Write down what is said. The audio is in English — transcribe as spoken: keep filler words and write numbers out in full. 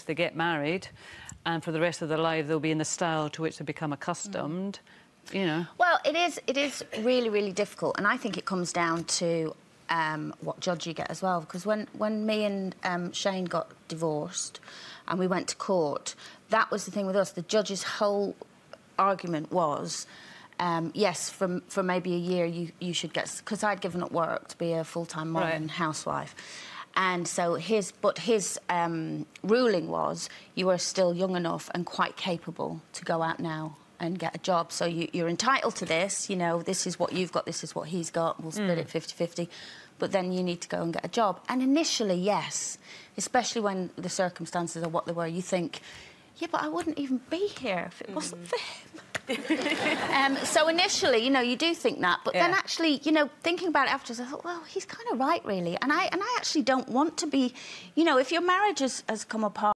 they get married, and for the rest of their life they'll be in the style to which they become accustomed. Mm. You know. Well, it is. It is really, really difficult, and I think it comes down to um, what judge you get as well. Because when when me and um, Shane got divorced, and we went to court, that was the thing with us. The judge's whole argument was, um, yes, for for maybe a year you you should get, because I'd given up work to be a full-time mum right. and housewife. And so his, but his um, ruling was, you are still young enough and quite capable to go out now and get a job. So you, you're entitled to this, you know, this is what you've got, this is what he's got, we'll split mm. it fifty fifty. But then you need to go and get a job. And initially, yes, especially when the circumstances are what they were, you think, yeah, but I wouldn't even be here if it mm. wasn't for him. um, so initially, you know, you do think that, but yeah. then actually, you know, thinking about it afterwards, I thought, well, he's kind of right, really. And I and I actually don't want to be, you know, if your marriage has, has come apart.